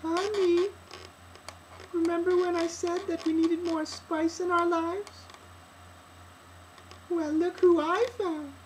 Honey, remember when I said that we needed more spice in our lives? Well, look who I found.